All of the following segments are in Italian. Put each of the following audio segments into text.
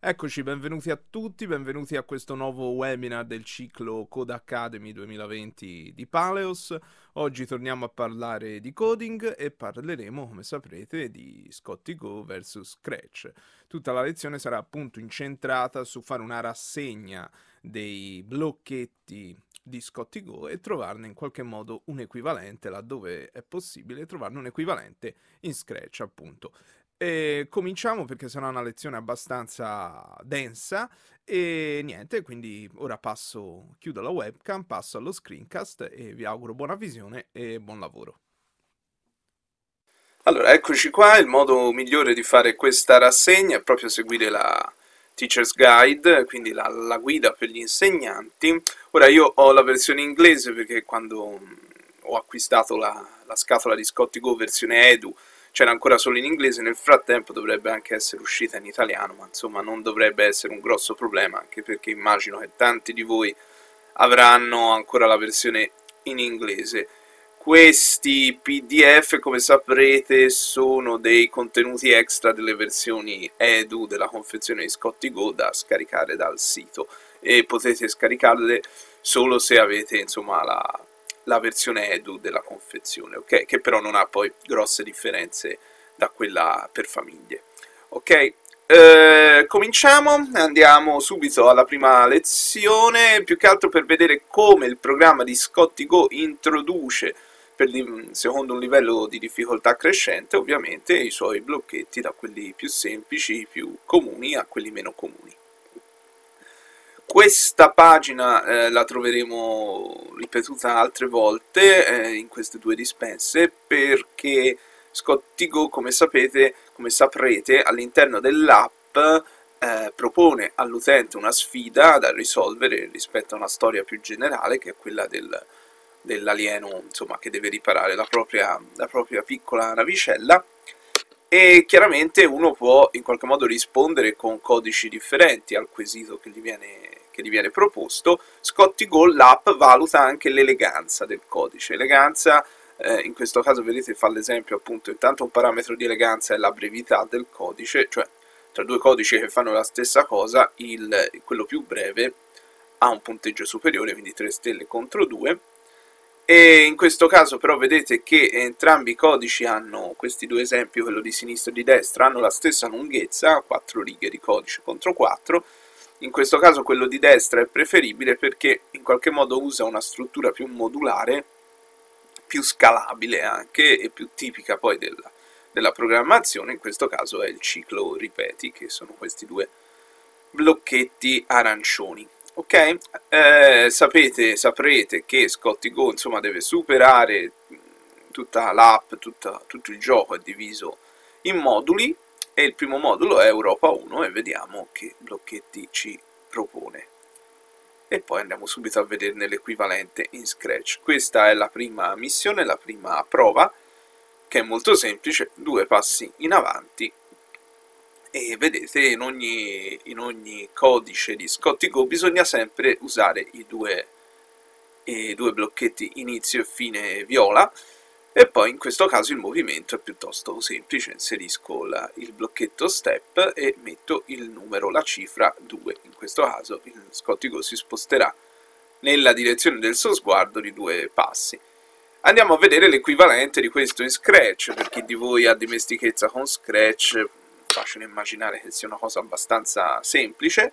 Eccoci, benvenuti a tutti, benvenuti a questo nuovo webinar del ciclo Code Academy 2020 di Paleos. Oggi torniamo a parlare di coding e parleremo, come saprete, di Scotty Go vs Scratch. Tutta la lezione sarà appunto incentrata su fare una rassegna dei blocchetti di Scotty Go e trovarne in qualche modo un equivalente, laddove è possibile trovarne un equivalente in Scratch, appunto. E cominciamo perché sarà una lezione abbastanza densa e niente, quindi ora chiudo la webcam, passo allo screencast e vi auguro buona visione e buon lavoro. Allora, eccoci qua, il modo migliore di fare questa rassegna è proprio seguire la Teacher's Guide, quindi la guida per gli insegnanti. Ora io ho la versione inglese perché quando ho acquistato la scatola di Scotty Go versione Edu c'era ancora solo in inglese, nel frattempo dovrebbe anche essere uscita in italiano, ma insomma non dovrebbe essere un grosso problema, anche perché immagino che tanti di voi avranno ancora la versione in inglese. Questi PDF, come saprete, sono dei contenuti extra delle versioni Edu della confezione di Scotty Go da scaricare dal sito e potete scaricarle solo se avete insomma la versione Edu della confezione, ok? Che però non ha poi grosse differenze da quella per famiglie, ok? Cominciamo, andiamo subito alla prima lezione, più che altro per vedere come il programma di Scotty Go introduce, secondo un livello di difficoltà crescente, ovviamente, i suoi blocchetti da quelli più semplici, più comuni, a quelli meno comuni. Questa pagina la troveremo ripetuta altre volte in queste due dispense perché Scotty Go, come sapete, come saprete, all'interno dell'app propone all'utente una sfida da risolvere rispetto a una storia più generale, che è quella dell'alieno, insomma, che deve riparare la propria piccola navicella, e chiaramente uno può in qualche modo rispondere con codici differenti al quesito che gli viene proposto. Scotty Go, l'app, valuta anche l'eleganza del codice. Eleganza, in questo caso vedete, fa l'esempio appunto, intanto un parametro di eleganza è la brevità del codice, cioè tra due codici che fanno la stessa cosa, quello più breve ha un punteggio superiore, quindi 3 stelle contro 2. E in questo caso però vedete che entrambi i codici hanno, questi due esempi, quello di sinistra e di destra, hanno la stessa lunghezza, 4 righe di codice contro 4. In questo caso quello di destra è preferibile perché in qualche modo usa una struttura più modulare, più scalabile anche e più tipica poi della programmazione. In questo caso è il ciclo ripeti, che sono questi due blocchetti arancioni. Ok? Saprete che Scotty Go insomma deve superare tutta l'app, tutto il gioco è diviso in moduli e il primo modulo è Europa 1 e vediamo che blocchetti ci propone. E poi andiamo subito a vederne l'equivalente in Scratch. Questa è la prima missione, la prima prova, che è molto semplice, 2 passi in avanti. E vedete, in ogni codice di Scotty Go bisogna sempre usare i due blocchetti inizio e fine viola, e poi in questo caso il movimento è piuttosto semplice, inserisco il blocchetto step e metto il numero, la cifra 2. In questo caso il Scotty Go si sposterà nella direzione del suo sguardo di 2 passi. Andiamo a vedere l'equivalente di questo in Scratch. Per chi di voi ha dimestichezza con Scratch, facile immaginare che sia una cosa abbastanza semplice.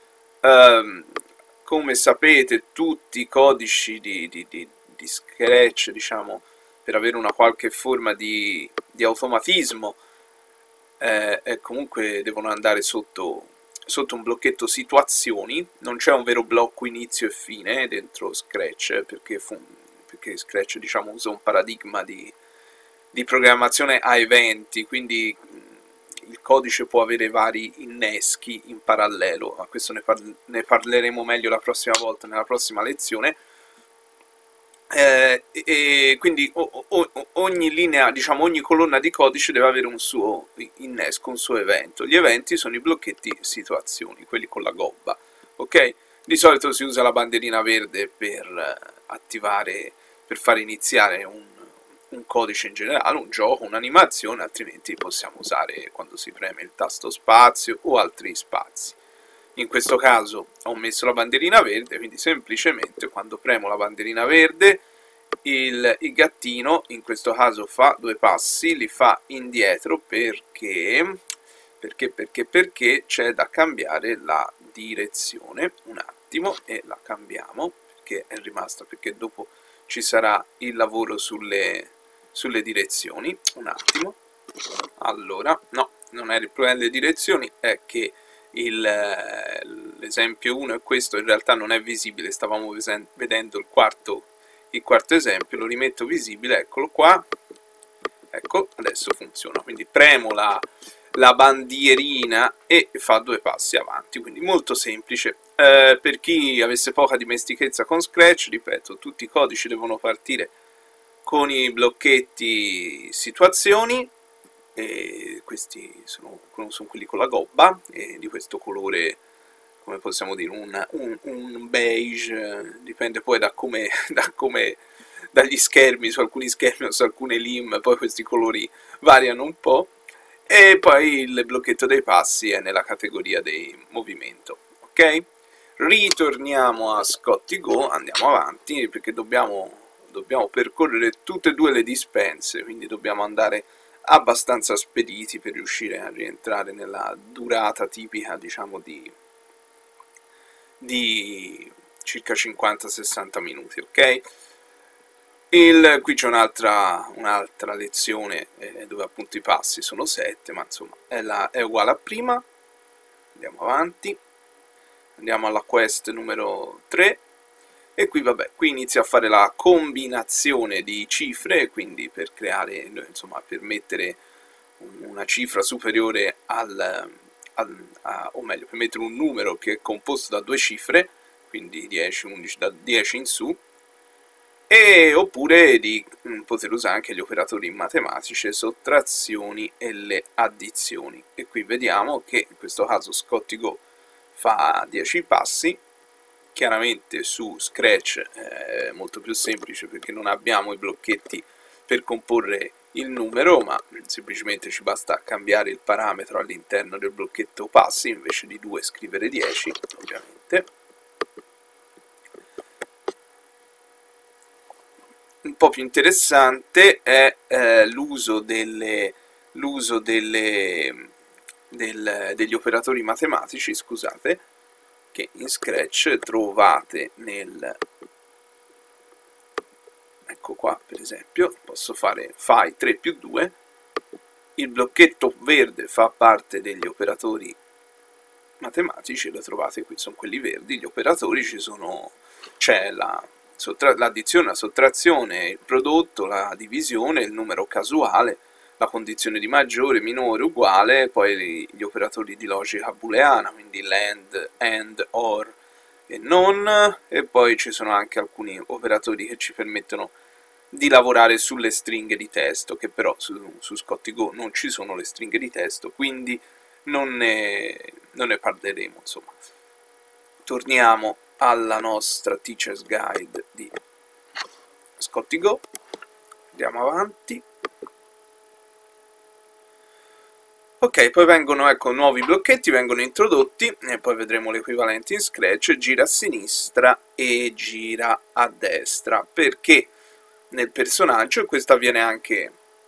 Come sapete, tutti i codici di Scratch, diciamo, per avere una qualche forma di automatismo, comunque devono andare sotto un blocchetto situazioni. Non c'è un vero blocco inizio e fine dentro Scratch, perché Scratch, diciamo, usa un paradigma di programmazione a eventi, quindi il codice può avere vari inneschi in parallelo, ma questo ne parleremo meglio la prossima volta, nella prossima lezione. E quindi ogni linea, diciamo ogni colonna di codice deve avere un suo innesco, un suo evento. Gli eventi sono i blocchetti situazioni, quelli con la gobba, ok? Di solito si usa la bandierina verde per attivare, per far iniziare un codice in generale, un gioco, un'animazione, altrimenti possiamo usare quando si preme il tasto spazio o altri spazi. In questo caso ho messo la bandierina verde, quindi semplicemente quando premo la bandierina verde il gattino in questo caso fa due passi, li fa indietro perché c'è da cambiare la direzione. Un attimo, e la cambiamo perché è rimasta, perché dopo ci sarà il lavoro sulle direzioni. Un attimo. Allora, no, non è il problema delle direzioni, è che l'esempio 1 è questo, in realtà non è visibile, stavamo vedendo il quarto esempio, lo rimetto visibile, eccolo qua, ecco, adesso funziona, quindi premo la bandierina e fa due passi avanti, quindi molto semplice. Per chi avesse poca dimestichezza con Scratch, ripeto, tutti i codici devono partire con i blocchetti situazioni, e questi sono quelli con la gobba, e di questo colore, come possiamo dire, un beige, dipende poi dagli schermi, su alcuni schermi o su alcune lim, poi questi colori variano un po', e poi il blocchetto dei passi è nella categoria dei movimento, ok? Ritorniamo a Scotty Go, andiamo avanti, perché dobbiamo percorrere tutte e due le dispense, quindi dobbiamo andare abbastanza spediti per riuscire a rientrare nella durata tipica, diciamo, di circa 50-60 minuti, ok? Qui c'è un'altra lezione dove appunto i passi sono 7, ma insomma è uguale a prima. Andiamo avanti, andiamo alla quest numero 3, e qui vabbè, qui inizia a fare la combinazione di cifre, quindi per creare, insomma, per mettere una cifra superiore o meglio, per mettere un numero che è composto da due cifre, quindi 10, 11, da 10 in su, e oppure di poter usare anche gli operatori matematici, le sottrazioni e le addizioni. E qui vediamo che in questo caso Scotty Go fa 10 passi. Chiaramente su Scratch è molto più semplice perché non abbiamo i blocchetti per comporre il numero, ma semplicemente ci basta cambiare il parametro all'interno del blocchetto passi, invece di 2 scrivere 10, ovviamente. Un po' più interessante è l'uso degli operatori matematici, scusate, che in Scratch trovate ecco qua, per esempio, posso fare fai 3 più 2, il blocchetto verde fa parte degli operatori matematici, lo trovate qui, sono quelli verdi, gli operatori c'è l'addizione, la sottrazione, il prodotto, la divisione, il numero casuale, la condizione di maggiore, minore, uguale, poi gli operatori di logica booleana, quindi l'AND, AND, OR e non, e poi ci sono anche alcuni operatori che ci permettono di lavorare sulle stringhe di testo, che però su Scotty Go non ci sono le stringhe di testo, quindi non ne parleremo, insomma. Torniamo alla nostra Teacher's Guide di Scotty Go, andiamo avanti. Ok, poi vengono, ecco, nuovi blocchetti vengono introdotti, e poi vedremo l'equivalente in Scratch, gira a sinistra e gira a destra, perché nel personaggio, e questo avviene anche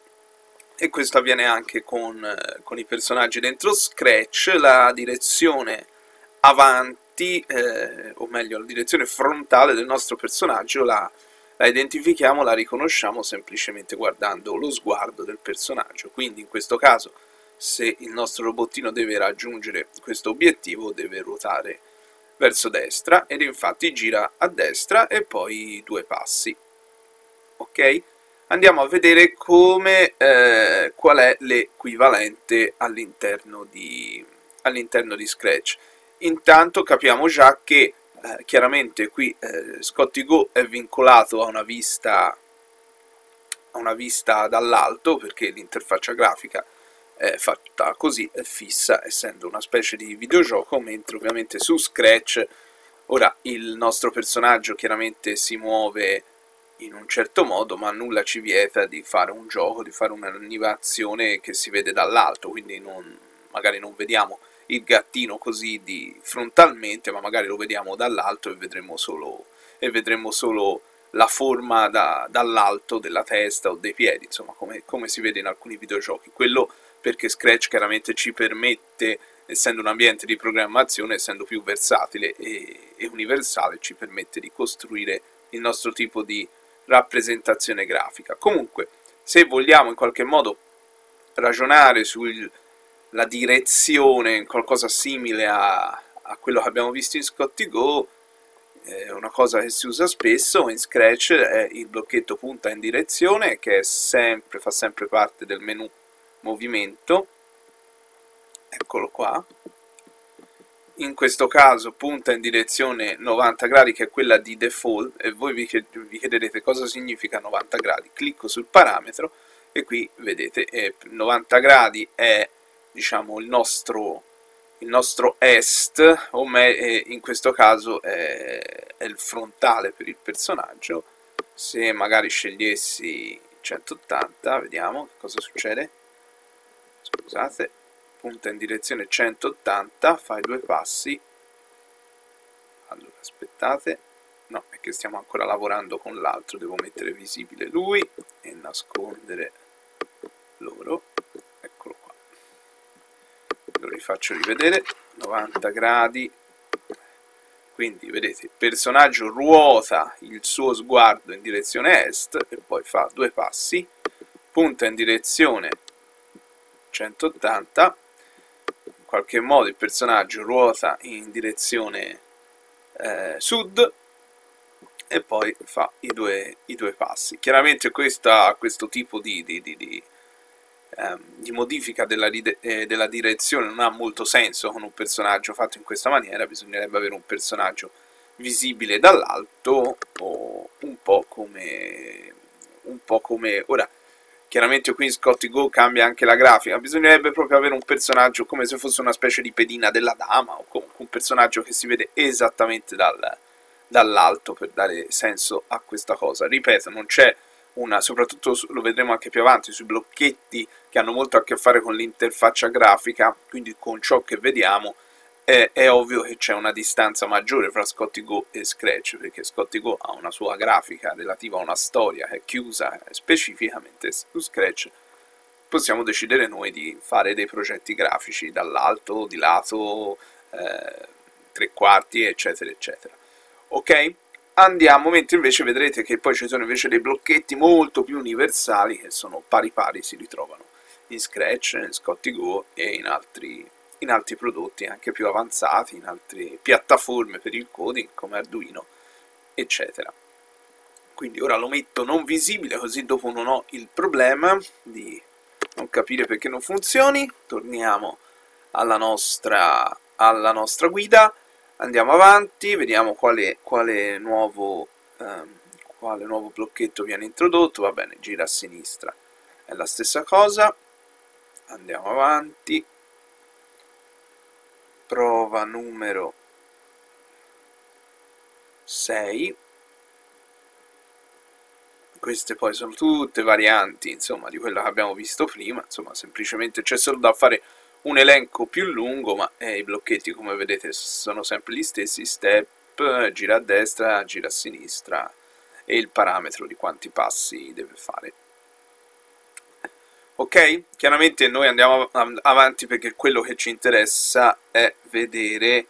con i personaggi dentro Scratch, la direzione avanti, o meglio la direzione frontale del nostro personaggio la identifichiamo, la riconosciamo semplicemente guardando lo sguardo del personaggio. Quindi in questo caso, se il nostro robottino deve raggiungere questo obiettivo, deve ruotare verso destra, ed infatti gira a destra e poi due passi. Ok? Andiamo a vedere qual è l'equivalente all'interno di Scratch. Intanto capiamo già che chiaramente qui Scotty Go è vincolato a una vista dall'alto, perché l'interfaccia grafica è fatta così, è fissa, essendo una specie di videogioco, mentre ovviamente su Scratch ora il nostro personaggio chiaramente si muove in un certo modo, ma nulla ci vieta di fare un gioco, di fare un'animazione che si vede dall'alto, quindi magari non vediamo il gattino così frontalmente, ma magari lo vediamo dall'alto e vedremo solo la forma dall'alto della testa o dei piedi, insomma come si vede in alcuni videogiochi. Quello perché Scratch chiaramente ci permette, essendo un ambiente di programmazione, essendo più versatile e universale, ci permette di costruire il nostro tipo di rappresentazione grafica. Comunque, se vogliamo in qualche modo ragionare sulla direzione, qualcosa simile a quello che abbiamo visto in Scotty Go, una cosa che si usa spesso in Scratch è il blocchetto punta in direzione, che fa sempre parte del menu movimento. Eccolo qua. In questo caso punta in direzione 90 gradi, che è quella di default, e voi vi chiederete cosa significa 90 gradi. Clicco sul parametro e qui vedete 90 gradi è, diciamo, il nostro est, in questo caso è il frontale per il personaggio. Se magari scegliessi 180, vediamo cosa succede. Scusate, punta in direzione 180, fai 2 passi. Allora, aspettate, no, è che stiamo ancora lavorando con l'altro, devo mettere visibile lui e nascondere loro. Eccolo qua, lo rifaccio rivedere. 90 gradi, quindi vedete il personaggio ruota il suo sguardo in direzione est e poi fa 2 passi, punta in direzione 180, in qualche modo il personaggio ruota in direzione sud e poi fa i due passi. Chiaramente questo tipo di modifica della direzione non ha molto senso con un personaggio fatto in questa maniera. Bisognerebbe avere un personaggio visibile dall'alto, o un po' come ora. Chiaramente qui in Scotty Go cambia anche la grafica, bisognerebbe proprio avere un personaggio come se fosse una specie di pedina della dama, o comunque un personaggio che si vede esattamente dall'alto, per dare senso a questa cosa. Ripeto, non c'è soprattutto lo vedremo anche più avanti, sui blocchetti che hanno molto a che fare con l'interfaccia grafica, quindi con ciò che vediamo, è ovvio che c'è una distanza maggiore fra Scotty Go e Scratch, perché Scotty Go ha una sua grafica relativa a una storia che è chiusa specificamente. Su Scratch possiamo decidere noi di fare dei progetti grafici dall'alto, di lato, tre quarti, eccetera eccetera. Ok? Andiamo, mentre invece vedrete che poi ci sono invece dei blocchetti molto più universali che sono pari pari, si ritrovano in Scratch, in Scotty Go e in altri prodotti anche più avanzati, in altre piattaforme per il coding come Arduino, eccetera. Quindi ora lo metto non visibile, così dopo non ho il problema di non capire perché non funzioni. Torniamo alla nostra guida, andiamo avanti, vediamo quale nuovo blocchetto viene introdotto. Va bene, gira a sinistra, è la stessa cosa. Andiamo avanti, prova numero 6. Queste poi sono tutte varianti, insomma, di quello che abbiamo visto prima. Insomma, semplicemente c'è solo da fare un elenco più lungo, ma i blocchetti, come vedete, sono sempre gli stessi: step, gira a destra, gira a sinistra e il parametro di quanti passi deve fare. Ok? Chiaramente noi andiamo avanti perché quello che ci interessa è vedere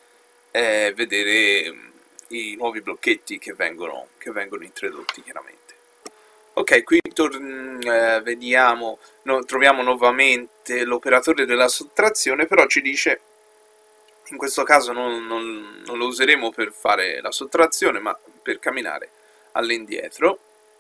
i nuovi blocchetti che vengono introdotti, chiaramente. Ok, qui troviamo nuovamente l'operatore della sottrazione, però ci dice, in questo caso non lo useremo per fare la sottrazione, ma per camminare all'indietro.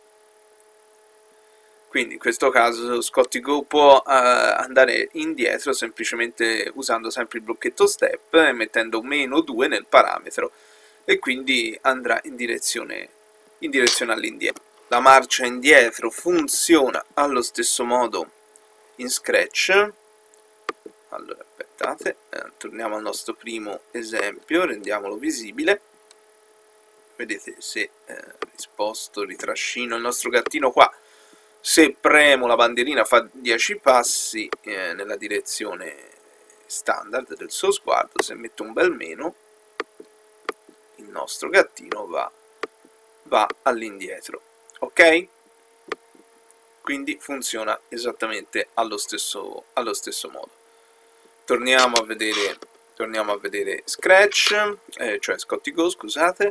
Quindi in questo caso Scotty Go può andare indietro semplicemente usando sempre il blocchetto step e mettendo -2 nel parametro, e quindi andrà in direzione all'indietro. La marcia indietro funziona allo stesso modo in Scratch. Allora, aspettate, torniamo al nostro primo esempio, rendiamolo visibile. Vedete, se risposto, ritrascino il nostro gattino qua, se premo la bandierina fa 10 passi nella direzione standard del suo sguardo, se metto un bel meno, il nostro gattino va all'indietro, ok? Quindi funziona esattamente allo stesso modo. Torniamo a vedere Scratch, cioè Scotty Go, scusate.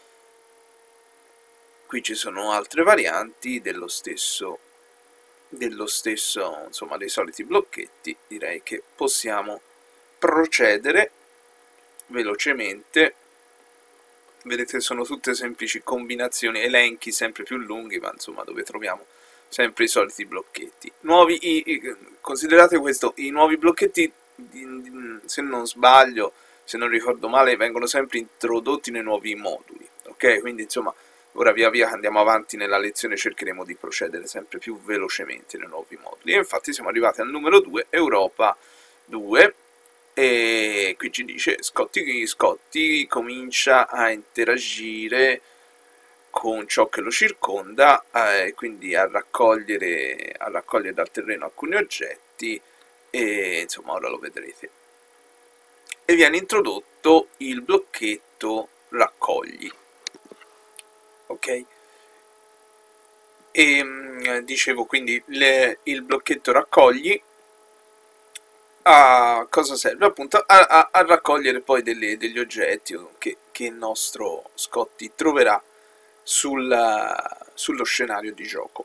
Qui ci sono altre varianti dello stesso, insomma, dei soliti blocchetti. Direi che possiamo procedere velocemente. Vedete, sono tutte semplici combinazioni, elenchi sempre più lunghi, ma insomma dove troviamo sempre i soliti blocchetti. Considerate questo, i nuovi blocchetti, se non sbaglio, se non ricordo male, vengono sempre introdotti nei nuovi moduli, ok? Quindi insomma, ora via via che andiamo avanti nella lezione cercheremo di procedere sempre più velocemente nei nuovi moduli. E infatti siamo arrivati al numero 2, Europa 2, e qui ci dice Scotty comincia a interagire con ciò che lo circonda, quindi a raccogliere dal terreno alcuni oggetti, e insomma ora lo vedrete. E viene introdotto il blocchetto raccogli, ok? E dicevo, quindi il blocchetto raccogli a cosa serve? Appunto a raccogliere poi degli oggetti che il nostro Scotty troverà sullo scenario di gioco.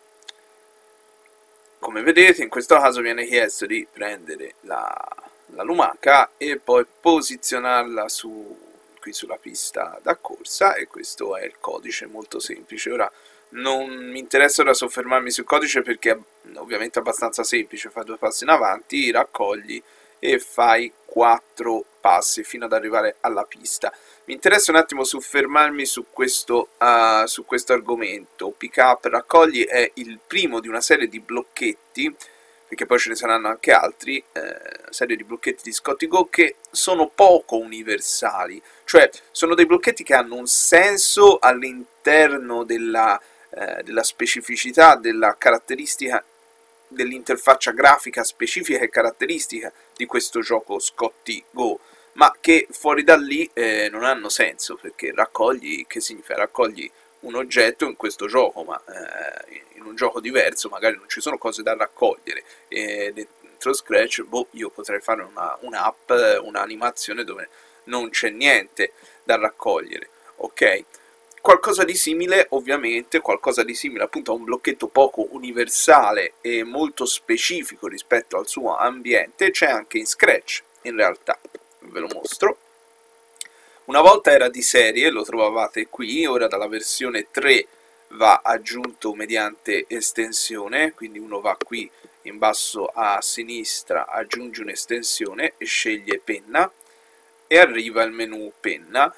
Come vedete, in questo caso viene chiesto di prendere la lumaca e poi posizionarla qui sulla pista da corsa, e questo è il codice, molto semplice. Ora non mi interessa ora soffermarmi sul codice perché è ovviamente abbastanza semplice: fai 2 passi in avanti, raccogli e fai 4 passi fino ad arrivare alla pista. Mi interessa un attimo soffermarmi su questo argomento. Pick up raccogli è il primo di una serie di blocchetti, perché poi ce ne saranno anche altri, serie di blocchetti di Scotty Go che sono poco universali, cioè sono dei blocchetti che hanno un senso all'interno della specificità, della caratteristica dell'interfaccia grafica specifica e caratteristica di questo gioco Scotty Go, ma che fuori da lì non hanno senso, perché raccogli, che significa? Raccogli un oggetto in questo gioco, ma in un gioco diverso magari non ci sono cose da raccogliere, e dentro Scratch io potrei fare un'app, un'animazione dove non c'è niente da raccogliere, ok? Qualcosa di simile, ovviamente, qualcosa di simile appunto a un blocchetto poco universale e molto specifico rispetto al suo ambiente, c'è anche in Scratch, in realtà. Ve lo mostro. Una volta era di serie, lo trovavate qui, ora dalla versione 3 va aggiunto mediante estensione, quindi uno va qui in basso a sinistra, aggiunge un'estensione e sceglie penna e arriva il menu penna.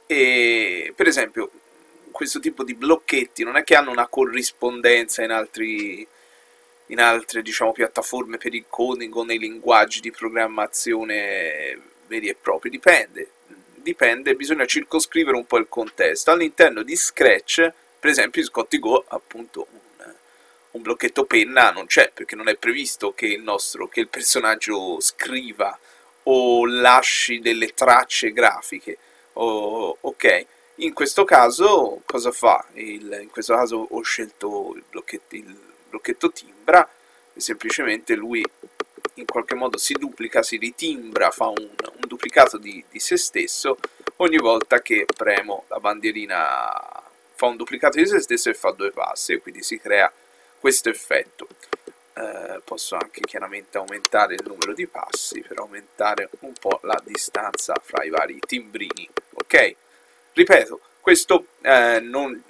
E per esempio questo tipo di blocchetti non è che hanno una corrispondenza in altre, diciamo, piattaforme per il coding o nei linguaggi di programmazione veri e propri. Dipende, bisogna circoscrivere un po' il contesto. All'interno di Scratch, per esempio in Scotty Go, appunto un blocchetto penna non c'è, perché non è previsto che il personaggio scriva o lasci delle tracce grafiche, ok? In questo caso cosa fa? In questo caso ho scelto il blocchetto timbra, e semplicemente lui in qualche modo si duplica, si ritimbra, fa un duplicato di se stesso ogni volta che premo la bandierina, fa un duplicato di se stesso e fa 2 passi, e quindi si crea questo effetto. Posso anche chiaramente aumentare il numero di passi per aumentare un po' la distanza fra i vari timbrini, ok? Ripeto, questo non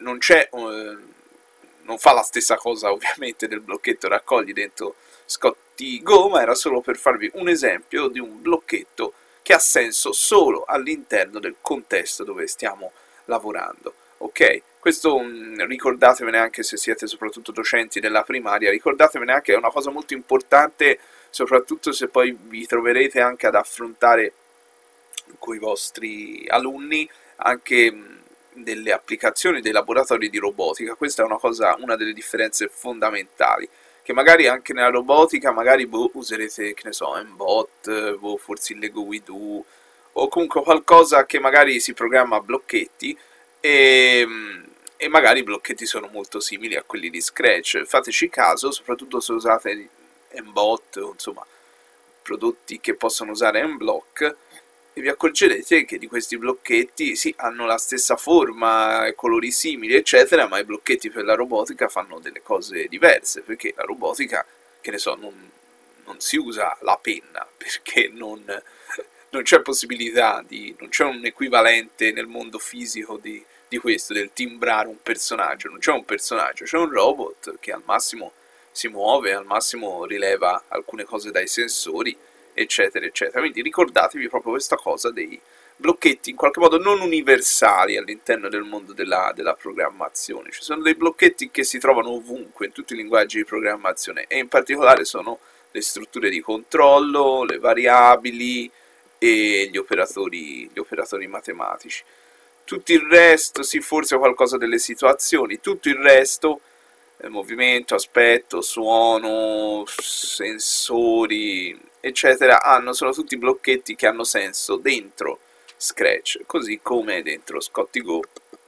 fa la stessa cosa ovviamente del blocchetto raccogli dentro Scotty Go, ma era solo per farvi un esempio di un blocchetto che ha senso solo all'interno del contesto dove stiamo lavorando, ok? Questo ricordatevene, anche se siete soprattutto docenti della primaria, ricordatevene anche, è una cosa molto importante, soprattutto se poi vi troverete anche ad affrontare con i vostri alunni anche delle applicazioni, dei laboratori di robotica. Questa è una delle differenze fondamentali, che magari anche nella robotica, magari userete, che ne so, Mbot, forse il Lego WeDo, o comunque qualcosa che magari si programma a blocchetti, e, e magari i blocchetti sono molto simili a quelli di Scratch. Fateci caso, soprattutto se usate Mbot, o insomma prodotti che possono usare Mblock, e vi accorgerete che di questi blocchetti sì, hanno la stessa forma, colori simili, eccetera, ma i blocchetti per la robotica fanno delle cose diverse, perché la robotica, che ne so, non si usa la penna, perché non c'è possibilità non c'è un equivalente nel mondo fisico di questo, del timbrare un personaggio, non c'è un personaggio, c'è un robot che al massimo si muove, al massimo rileva alcune cose dai sensori, eccetera, eccetera. Quindi ricordatevi proprio questa cosa dei blocchetti in qualche modo non universali all'interno del mondo della programmazione. Ci sono dei blocchetti che si trovano ovunque, in tutti i linguaggi di programmazione, e in particolare sono le strutture di controllo, le variabili e gli operatori matematici. Tutto il resto, sì, forse qualcosa delle situazioni, tutto il resto, movimento, aspetto, suono, sensori, eccetera, sono tutti blocchetti che hanno senso dentro Scratch, così come dentro Scotty Go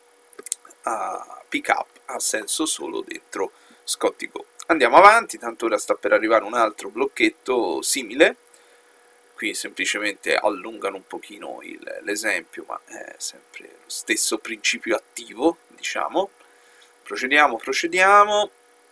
Pickup ha senso solo dentro Scotty Go. Andiamo avanti, tanto ora sta per arrivare un altro blocchetto simile. Qui semplicemente allungano un pochino l'esempio, ma è sempre lo stesso principio attivo, diciamo. Procediamo.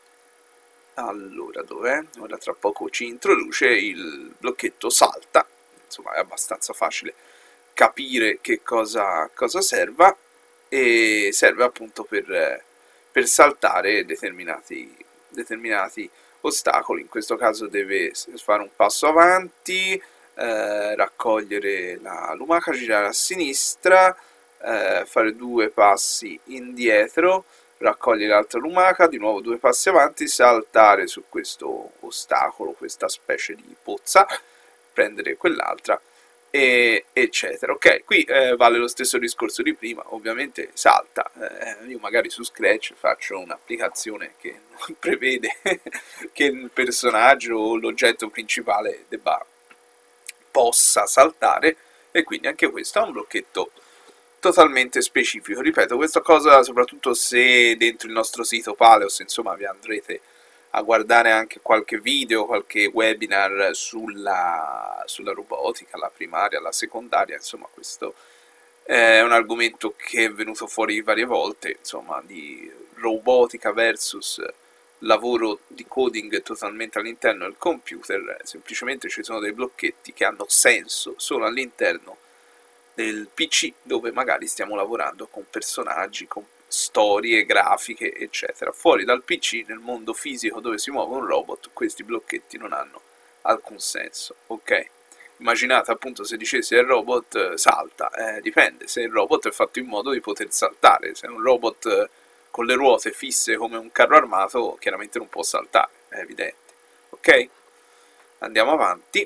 Allora, dov'è? Ora tra poco ci introduce il blocchetto salta, insomma è abbastanza facile capire che cosa serva, e serve appunto per saltare determinati ostacoli. In questo caso deve fare un passo avanti, raccogliere la lumaca, girare a sinistra, fare 2 passi indietro, raccogliere l'altra lumaca, di nuovo 2 passi avanti, saltare su questo ostacolo, questa specie di pozza, prendere quell'altra, eccetera. Ok, qui vale lo stesso discorso di prima, ovviamente salta. Io magari su Scratch faccio un'applicazione che non prevede che il personaggio o l'oggetto principale possa saltare, e quindi anche questo è un blocchetto totalmente specifico. Ripeto, questa cosa soprattutto se dentro il nostro sito Paleos, insomma, vi andrete a guardare anche qualche video, qualche webinar sulla robotica, la primaria, la secondaria, insomma questo è un argomento che è venuto fuori varie volte, insomma, di robotica versus lavoro di coding totalmente all'interno del computer. Semplicemente ci sono dei blocchetti che hanno senso solo all'interno del PC, dove magari stiamo lavorando con personaggi, con storie, grafiche, eccetera. Fuori dal PC, nel mondo fisico dove si muove un robot, questi blocchetti non hanno alcun senso, ok? Immaginate appunto se dicessi il robot salta, dipende, se il robot è fatto in modo di poter saltare, se è un robot con le ruote fisse come un carro armato, chiaramente non può saltare, è evidente, ok? Andiamo avanti.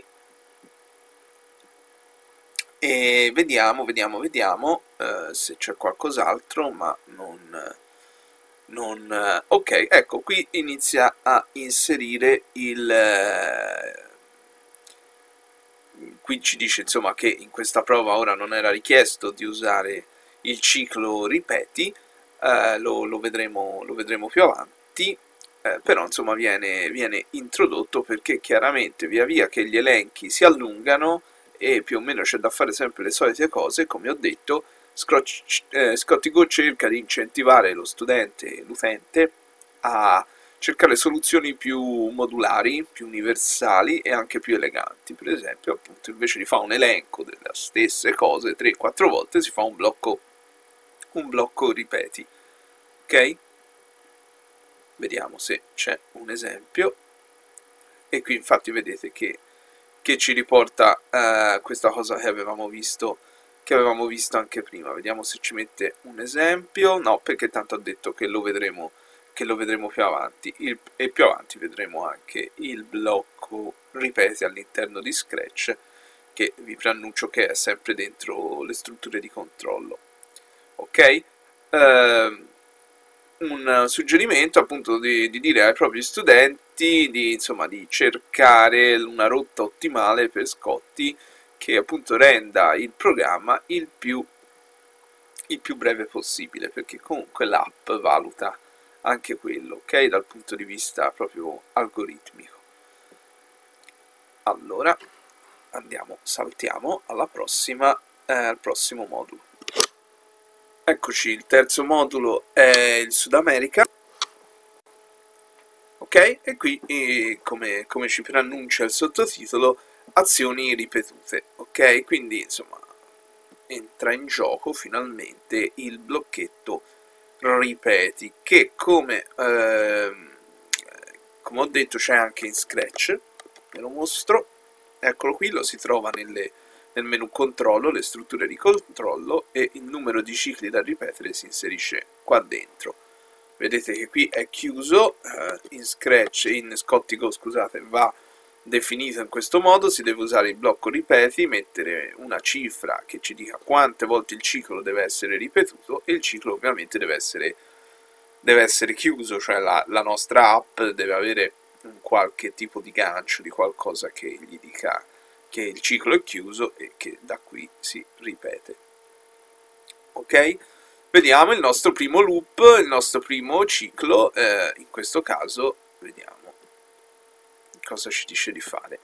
E vediamo se c'è qualcos'altro, ma ok, ecco, qui inizia a inserire qui ci dice insomma che in questa prova ora non era richiesto di usare il ciclo ripeti, lo vedremo più avanti, però insomma viene introdotto perché chiaramente via via che gli elenchi si allungano e più o meno c'è da fare sempre le solite cose, come ho detto, Scotty Go cerca di incentivare lo studente, l'utente, a cercare soluzioni più modulari, più universali e anche più eleganti. Per esempio, appunto, invece di fare un elenco delle stesse cose 3-4 volte, si fa un blocco ripeti. Ok? Vediamo se c'è un esempio. E qui infatti vedete che ci riporta questa cosa che avevamo visto anche prima. Vediamo se ci mette un esempio. No, perché tanto ha detto che lo vedremo più avanti, e più avanti vedremo anche il blocco ripeti all'interno di Scratch, che vi preannuncio che è sempre dentro le strutture di controllo. Ok? un suggerimento appunto di dire ai propri studenti insomma, di cercare una rotta ottimale per Scotty che appunto renda il programma il più breve possibile, perché comunque l'app valuta anche quello, ok? Dal punto di vista proprio algoritmico. Allora, saltiamo alla prossima, al prossimo modulo. Eccoci, il terzo modulo è il Sud America, ok? E qui, come ci preannuncia il sottotitolo, azioni ripetute, ok? Quindi, insomma, entra in gioco finalmente il blocchetto ripeti, che come ho detto c'è anche in Scratch, ve lo mostro, eccolo qui, lo si trova nel menu controllo, le strutture di controllo, e il numero di cicli da ripetere si inserisce qua dentro. Vedete che qui è chiuso, in Scotty Go, scusate, va definito in questo modo. Si deve usare il blocco ripeti, mettere una cifra che ci dica quante volte il ciclo deve essere ripetuto, e il ciclo ovviamente deve essere chiuso, cioè la nostra app deve avere un qualche tipo di gancio, di qualcosa che gli dica che il ciclo è chiuso e che da qui si ripete. Ok? Vediamo il nostro primo loop, il nostro primo ciclo, in questo caso vediamo cosa ci dice di fare.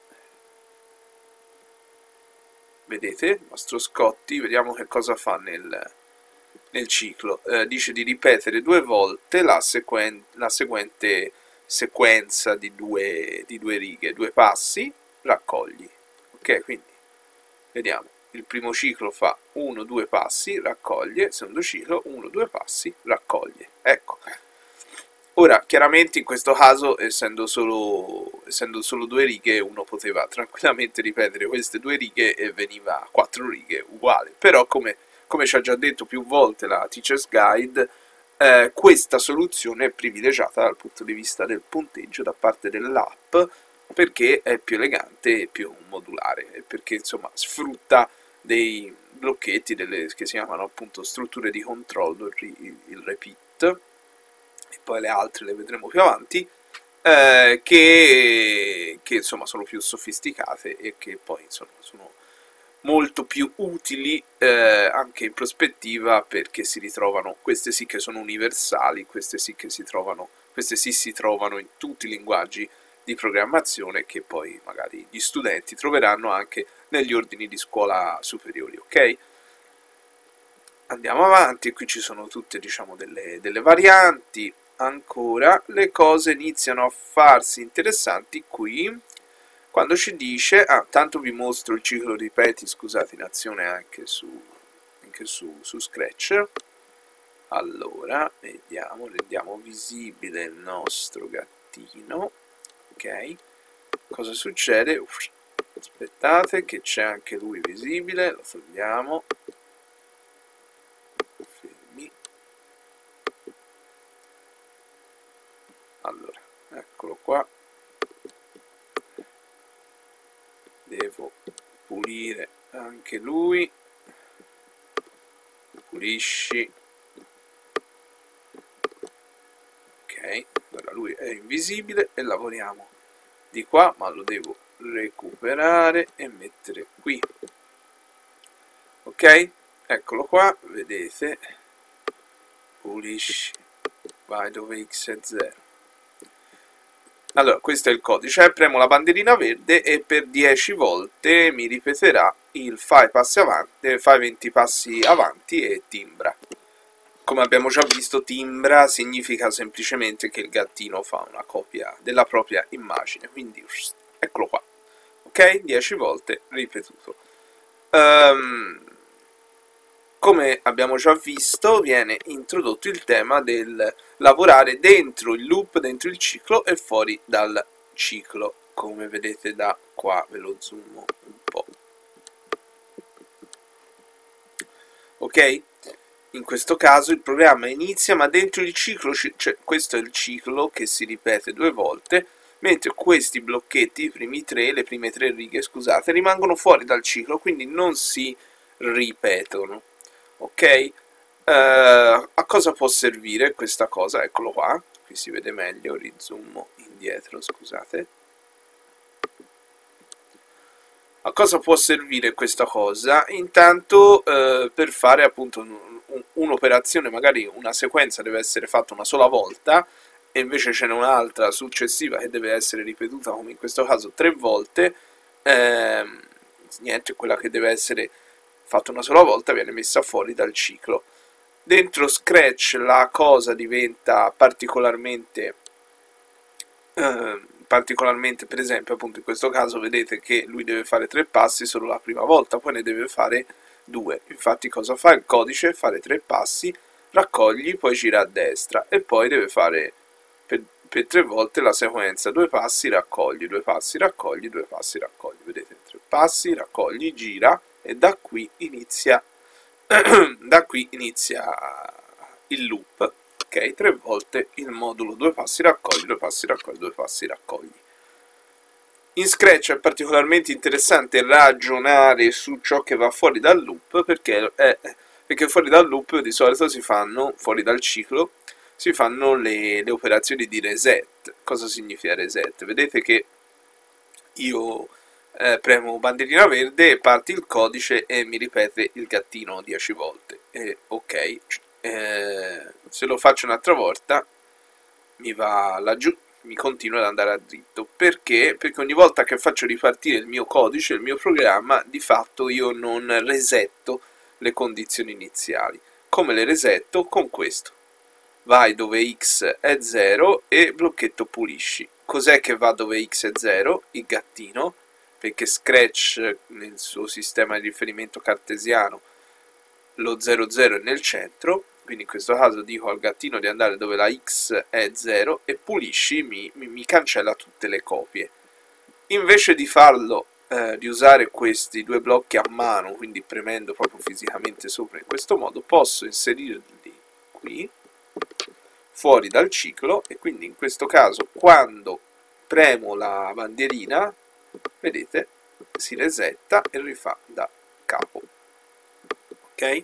Vedete il nostro Scotty, vediamo che cosa fa nel ciclo. Dice di ripetere 2 volte la seguente sequenza di due righe, 2 passi, raccogli. Ok, quindi vediamo, il primo ciclo fa 1-2 passi, raccoglie, il secondo ciclo 1-2 passi, raccoglie. Ecco. Ora, chiaramente in questo caso, essendo solo 2 righe, uno poteva tranquillamente ripetere queste 2 righe e veniva 4 righe uguale, però come ci ha già detto più volte la Teacher's Guide, questa soluzione è privilegiata dal punto di vista del punteggio da parte dell'app, perché è più elegante e più modulare, e perché insomma sfrutta dei blocchetti, che si chiamano appunto strutture di controllo, il repeat, e poi le altre le vedremo più avanti, che insomma sono più sofisticate e che poi insomma sono molto più utili anche in prospettiva, perché si ritrovano, queste sì che sono universali, queste sì si trovano in tutti i linguaggi di programmazione, che poi magari gli studenti troveranno anche negli ordini di scuola superiori, ok? Andiamo avanti, qui ci sono tutte, diciamo, delle varianti. Ancora le cose iniziano a farsi interessanti qui, quando ci dice, tanto vi mostro il ciclo ripeti, scusate, in azione anche su Scratch. Allora, vediamo, rendiamo visibile il nostro gattino, ok? Cosa succede? Aspettate che c'è anche lui visibile, lo togliamo. Fermi. Allora, eccolo qua. Devo pulire anche lui. Pulisci. Ok, allora lui è invisibile e lavoriamo di qua, ma lo devo recuperare e mettere qui. Ok, eccolo qua, vedete, pulisci, vai dove x è 0. Allora, questo è il codice, premo la bandierina verde e per 10 volte mi ripeterà il fai 20 passi avanti e timbra. Come abbiamo già visto, timbra significa semplicemente che il gattino fa una copia della propria immagine, quindi eccolo qua, ok? 10 volte ripetuto. Come abbiamo già visto, viene introdotto il tema del lavorare dentro il loop, dentro il ciclo e fuori dal ciclo, come vedete da qua, ve lo zoomo un po'. Ok? In questo caso il programma inizia, ma dentro il ciclo, cioè questo è il ciclo che si ripete 2 volte, mentre questi blocchetti, le prime 3 righe, scusate, rimangono fuori dal ciclo, quindi non si ripetono. Ok? A cosa può servire questa cosa? Eccolo qua, qui si vede meglio, rizoom indietro, scusate. A cosa può servire questa cosa? Intanto per fare appunto un'operazione, magari una sequenza deve essere fatta una sola volta e invece ce n'è un'altra successiva che deve essere ripetuta, come in questo caso 3 volte, niente, quella che deve essere fatta una sola volta viene messa fuori dal ciclo. Dentro Scratch la cosa diventa particolarmente, per esempio, appunto in questo caso vedete che lui deve fare 3 passi solo la prima volta, poi ne deve fare 2. Infatti cosa fa il codice? Fare 3 passi, raccogli, poi gira a destra e poi deve fare per 3 volte la sequenza: 2 passi, raccogli, 2 passi, raccogli, 2 passi, raccogli. Vedete, 3 passi, raccogli, gira e da qui inizia il loop. Ok, 3 volte il modulo 2 passi, raccogli, 2 passi, raccogli, 2 passi, raccogli. In Scratch è particolarmente interessante ragionare su ciò che va fuori dal loop, perché fuori dal loop di solito si fanno, fuori dal ciclo, si fanno le operazioni di reset. Cosa significa reset? Vedete che io premo bandierina verde, parte il codice e mi ripete il gattino 10 volte. Ok, se lo faccio un'altra volta mi va laggiù, mi continua ad andare a dritto. Perché? Perché ogni volta che faccio ripartire il mio codice, il mio programma, di fatto io non resetto le condizioni iniziali. Come le resetto? Con questo. Vai dove x è 0 e blocchetto pulisci. Cos'è che va dove x è 0? Il gattino, perché Scratch nel suo sistema di riferimento cartesiano lo 0, 0 è nel centro, quindi in questo caso dico al gattino di andare dove la x è 0 e pulisci mi cancella tutte le copie. Invece di farlo, di usare questi 2 blocchi a mano, quindi premendo proprio fisicamente sopra in questo modo, posso inserirli qui, fuori dal ciclo, e quindi in questo caso quando premo la bandierina, vedete, si resetta e rifà da capo. Ok?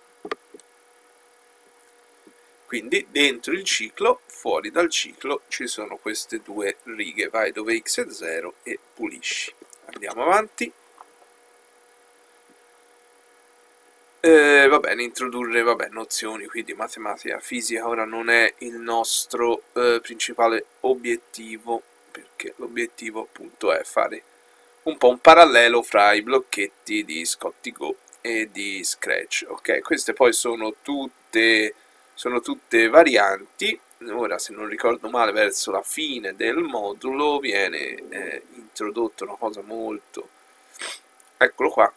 Quindi dentro il ciclo, fuori dal ciclo, ci sono queste 2 righe, vai dove x è 0 e pulisci. Andiamo avanti. Va bene, introdurre nozioni qui di matematica fisica ora non è il nostro principale obiettivo, perché l'obiettivo appunto è fare un po' un parallelo fra i blocchetti di Scotty Go e di Scratch. Ok, queste poi sono tutte varianti. Ora, se non ricordo male, verso la fine del modulo viene introdotto una cosa molto, eccolo qua,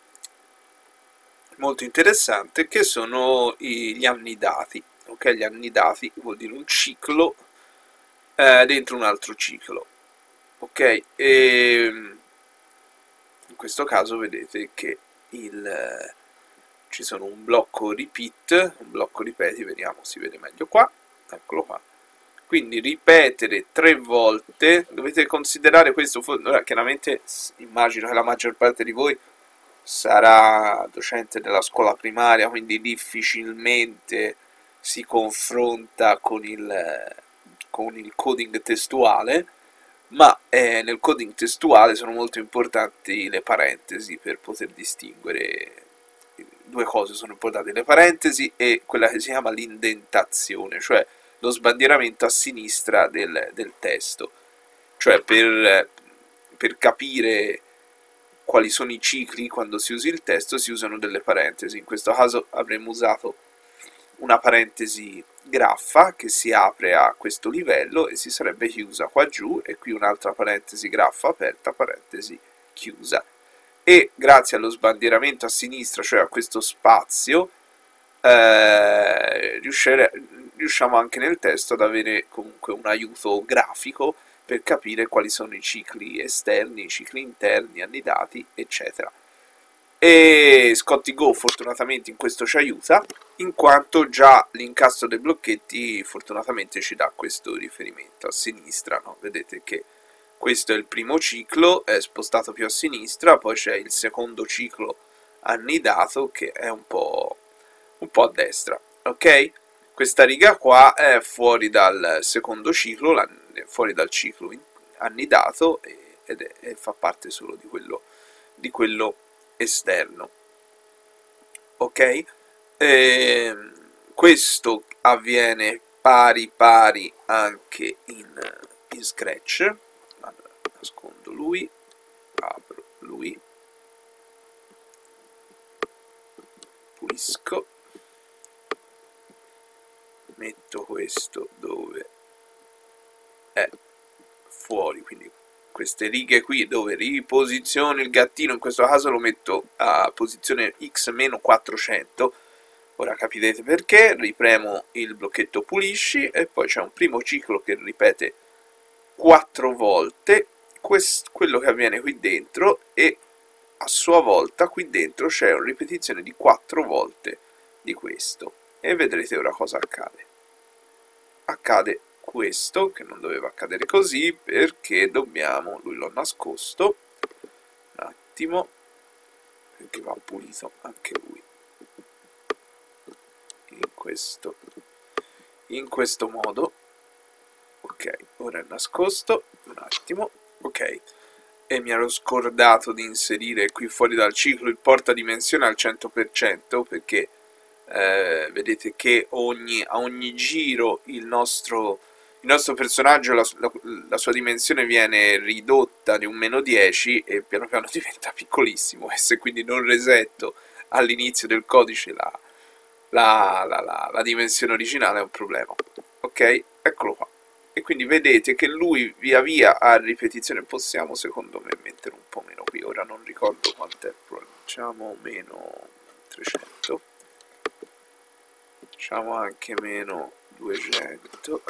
molto interessante, che sono gli annidati. Ok, gli annidati vuol dire un ciclo dentro un altro ciclo. Ok, e in questo caso vedete che ci sono un blocco repeat, un blocco ripeti, vediamo, si vede meglio qua, eccolo qua. Quindi ripetere 3 volte, dovete considerare questo, ora chiaramente immagino che la maggior parte di voi sarà docente della scuola primaria, quindi difficilmente si confronta con il coding testuale, ma nel coding testuale sono molto importanti le parentesi per poter distinguere. 2 cose sono importanti: le parentesi e quella che si chiama l'indentazione, cioè lo sbandieramento a sinistra del testo. Cioè per capire quali sono i cicli quando si usa il testo si usano delle parentesi. In questo caso avremmo usato una parentesi graffa che si apre a questo livello e si sarebbe chiusa qua giù, e qui un'altra parentesi graffa aperta, parentesi chiusa. E grazie allo sbandieramento a sinistra, cioè a questo spazio, riusciamo anche nel testo ad avere comunque un aiuto grafico per capire quali sono i cicli esterni, i cicli interni, annidati, eccetera. E Scotty Go fortunatamente in questo ci aiuta, in quanto già l'incastro dei blocchetti fortunatamente ci dà questo riferimento a sinistra, no? Vedete che questo è il primo ciclo, è spostato più a sinistra, poi c'è il secondo ciclo annidato che è un po' un po' a destra, ok? Questa riga qua è fuori dal secondo ciclo, fuori dal ciclo annidato e fa parte solo di quello esterno, ok? Questo avviene pari anche in Scratch. Allora, nascondo lui, apro lui, pulisco, metto questo dove è fuori, quindi queste righe qui dove riposiziono il gattino, in questo caso lo metto a posizione x-400. Ora capirete perché. Ripremo il blocchetto pulisci e poi c'è un primo ciclo che ripete 4 volte quello che avviene qui dentro, e a sua volta qui dentro c'è una ripetizione di 4 volte di questo, e vedrete ora cosa accade. Accade questo, che non doveva accadere così, perché dobbiamo, lui l'ho nascosto un attimo, perché va pulito anche lui, in questo modo. Ok, ora è nascosto, un attimo, ok, e mi ero scordato di inserire qui fuori dal ciclo il portadimensione al 100%, perché vedete che a ogni giro il nostro personaggio, la sua dimensione viene ridotta di un -10 e piano piano diventa piccolissimo, e se quindi non resetto all'inizio del codice la dimensione originale è un problema, ok? Eccolo qua. E quindi vedete che lui via via a ripetizione, possiamo secondo me mettere un po' meno qui, ora non ricordo quant'è, facciamo meno 300, facciamo anche meno 200,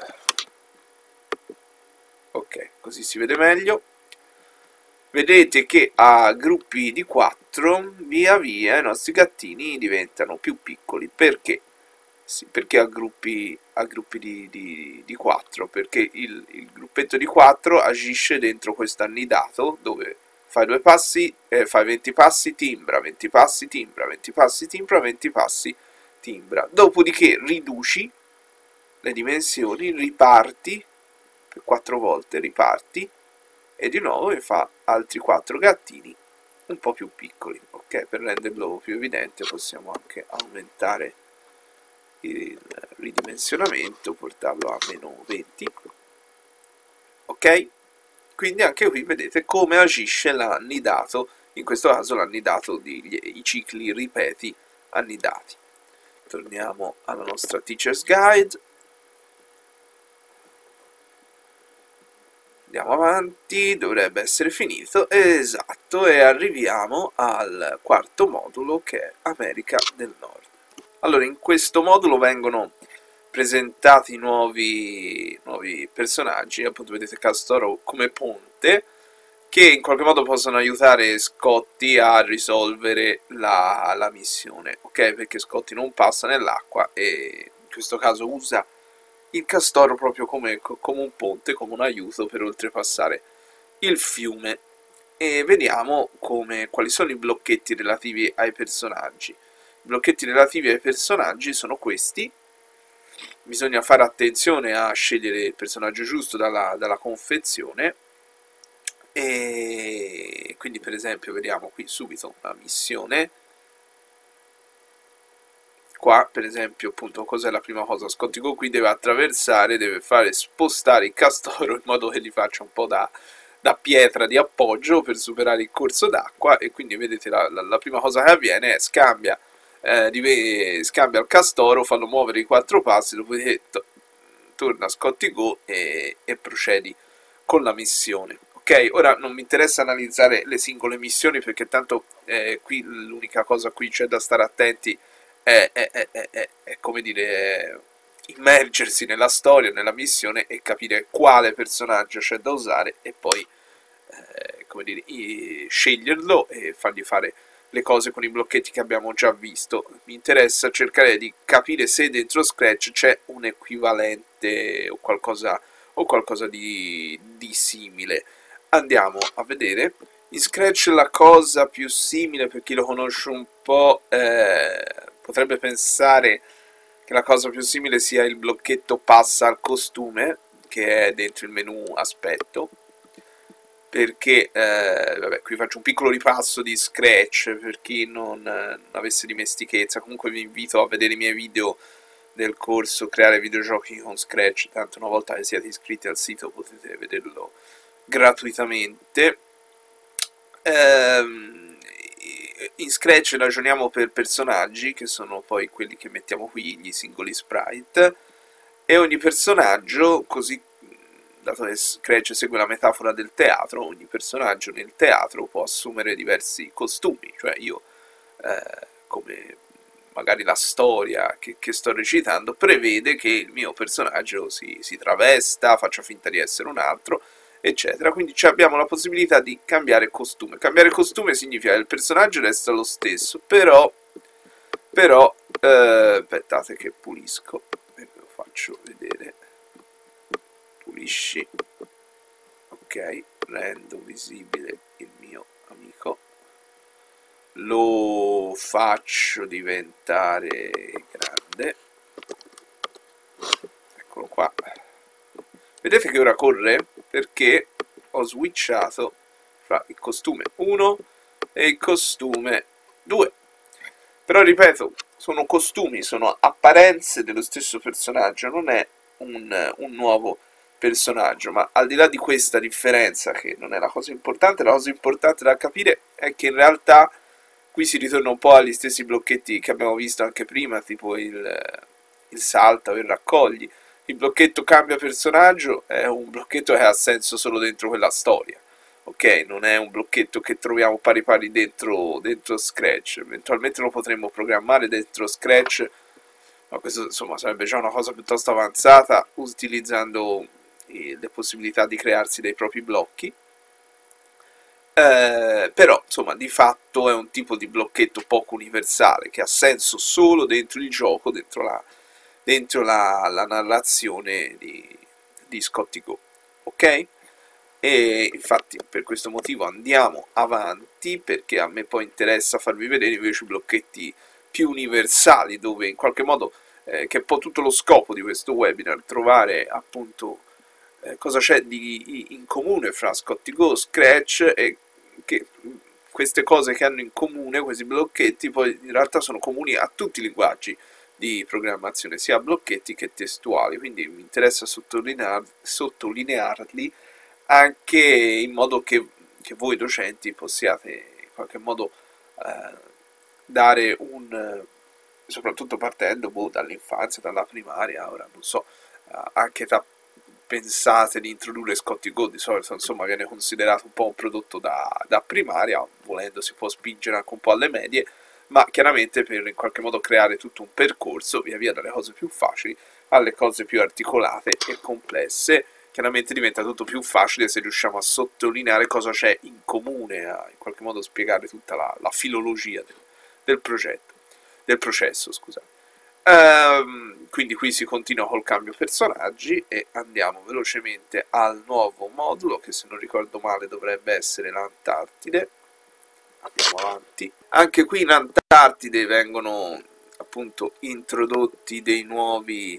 ok, così si vede meglio. Vedete che a gruppi di 4 via via i nostri gattini diventano più piccoli. Perché? Sì, perché a gruppi di 4? Perché il gruppetto di 4 agisce dentro questo annidato dove fai 2 passi, fai 20 passi, timbra, 20 passi, timbra, 20 passi, timbra, 20 passi, timbra. Dopodiché riduci le dimensioni, riparti per 4 volte, riparti e di nuovo mi fa altri 4 gattini un po' più piccoli, ok? Per renderlo più evidente possiamo anche aumentare il ridimensionamento, portarlo a -20, ok? Quindi anche qui vedete come agisce l'annidato, in questo caso l'annidato i cicli ripeti annidati. Torniamo alla nostra Teacher's Guide, andiamo avanti, dovrebbe essere finito, esatto, e arriviamo al quarto modulo che è America del Nord. Allora, in questo modulo vengono presentati nuovi personaggi, appunto vedete Castoro come ponte, che in qualche modo possono aiutare Scotty a risolvere la missione, ok? Perché Scotty non passa nell'acqua e in questo caso usa il castoro proprio come un ponte, come un aiuto per oltrepassare il fiume. E vediamo quali sono i blocchetti relativi ai personaggi. I blocchetti relativi ai personaggi sono questi. Bisogna fare attenzione a scegliere il personaggio giusto dalla confezione, e quindi per esempio vediamo qui subito la missione. Qua per esempio appunto cos'è la prima cosa? Scotty Go qui deve attraversare, deve fare spostare il castoro in modo che gli faccia un po' da pietra di appoggio per superare il corso d'acqua, e quindi vedete la prima cosa che avviene è scambia il castoro, fallo muovere i 4 passi, dopodiché torna Scotty Go e procedi con la missione. Ok, ora non mi interessa analizzare le singole missioni perché tanto qui l'unica cosa a cui c'è da stare attenti è come dire, immergersi nella storia, nella missione e capire quale personaggio c'è da usare e poi come dire, sceglierlo e fargli fare le cose con i blocchetti che abbiamo già visto. Mi interessa cercare di capire se dentro Scratch c'è un equivalente o qualcosa di simile. Andiamo a vedere. In Scratch la cosa più simile, per chi lo conosce un po', potrebbe pensare che la cosa più simile sia il blocchetto passa al costume, che è dentro il menu aspetto, perché, vabbè, qui faccio un piccolo ripasso di Scratch per chi non avesse dimestichezza. Comunque vi invito a vedere i miei video del corso Creare videogiochi con Scratch, tanto una volta che siete iscritti al sito potete vederlo gratuitamente. In Scratch ragioniamo per personaggi, che sono poi quelli che mettiamo qui, gli singoli sprite, e ogni personaggio, così dato che Scratch segue la metafora del teatro, ogni personaggio nel teatro può assumere diversi costumi, cioè io, come magari la storia che sto recitando, prevede che il mio personaggio si travesta, faccia finta di essere un altro, eccetera. Quindi abbiamo la possibilità di cambiare costume. Cambiare costume significa che il personaggio resta lo stesso, però aspettate che pulisco e ve lo faccio vedere. Pulisci, ok, rendo visibile il mio amico, lo faccio diventare grande, eccolo qua. Vedete che ora corre? Perché ho switchato fra il costume 1 e il costume 2. Però ripeto, sono costumi, sono apparenze dello stesso personaggio, non è un nuovo personaggio, ma al di là di questa differenza, che non è la cosa importante da capire è che in realtà qui si ritorna un po' agli stessi blocchetti che abbiamo visto anche prima, tipo il salta o il raccogli. Il blocchetto cambia personaggio è un blocchetto che ha senso solo dentro quella storia, ok? Non è un blocchetto che troviamo pari pari dentro Scratch. Eventualmente lo potremmo programmare dentro Scratch, ma questo insomma sarebbe già una cosa piuttosto avanzata, utilizzando le possibilità di crearsi dei propri blocchi. Però insomma di fatto è un tipo di blocchetto poco universale che ha senso solo dentro il gioco, dentro la narrazione di Scotty Go, ok? E infatti per questo motivo andiamo avanti, perché a me poi interessa farvi vedere invece i blocchetti più universali, dove in qualche modo, che è un po' tutto lo scopo di questo webinar, trovare appunto cosa c'è in comune fra Scotty Go, Scratch, e che queste cose che hanno in comune, questi blocchetti, poi in realtà sono comuni a tutti i linguaggi di programmazione, sia blocchetti che testuali, quindi mi interessa sottolinearli anche in modo che voi docenti possiate in qualche modo dare soprattutto partendo dall'infanzia, dalla primaria, ora non so, anche pensate di introdurre Scotty Go, di solito insomma viene considerato un po' un prodotto da primaria, volendo si può spingere anche un po' alle medie, ma chiaramente per in qualche modo creare tutto un percorso, via via dalle cose più facili alle cose più articolate e complesse, chiaramente diventa tutto più facile se riusciamo a sottolineare cosa c'è in comune, a in qualche modo spiegare tutta la filologia del processo, scusate. Quindi qui si continua col cambio personaggi e andiamo velocemente al nuovo modulo, che se non ricordo male dovrebbe essere l'Antartide. Andiamo avanti. Anche qui in Antartide vengono appunto introdotti dei nuovi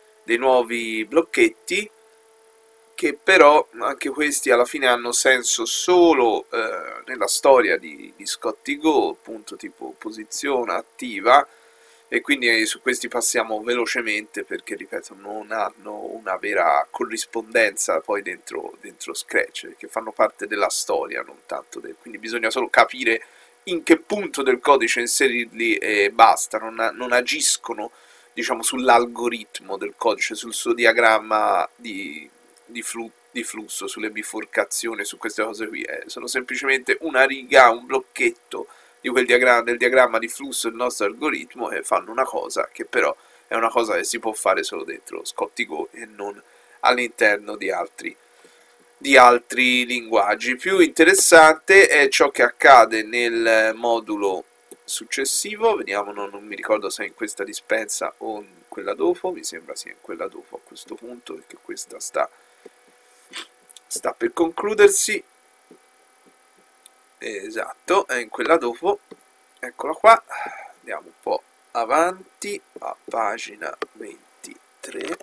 blocchetti, che però anche questi alla fine hanno senso solo nella storia di Scotty Go, appunto tipo posizione attiva, e quindi su questi passiamo velocemente perché, ripeto, non hanno una vera corrispondenza poi dentro Scratch, che fanno parte della storia, non tanto quindi bisogna solo capire in che punto del codice inserirli e basta, non agiscono, diciamo, sull'algoritmo del codice, sul suo diagramma di flusso, sulle biforcazioni, su queste cose qui, sono semplicemente una riga, un blocchetto del diagramma di flusso del nostro algoritmo, e fanno una cosa che però è una cosa che si può fare solo dentro Scotty Go e non all'interno di altri linguaggi. Più interessante è ciò che accade nel modulo successivo, vediamo, non mi ricordo se è in questa dispensa o in quella dopo, mi sembra sia in quella dopo a questo punto, perché questa sta per concludersi. Esatto, è in quella dopo, eccola qua, andiamo un po' avanti a pagina 23.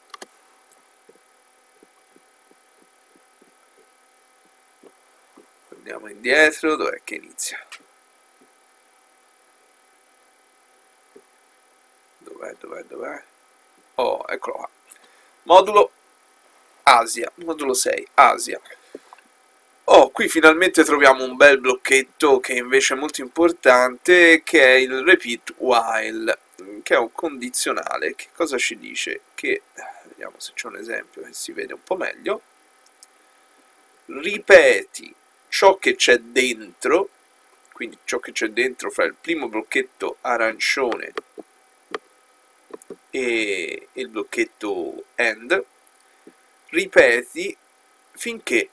Andiamo indietro, dov'è che inizia? Dov'è? Oh, eccolo qua. Modulo Asia, modulo 6, Asia. Oh, qui finalmente troviamo un bel blocchetto che invece è molto importante, che è il repeat while, che è un condizionale. Che cosa ci dice? Che, vediamo se c'è un esempio che si vede un po' meglio. Ripeti ciò che c'è dentro, quindi ciò che c'è dentro fra il primo blocchetto arancione e il blocchetto end, ripeti finché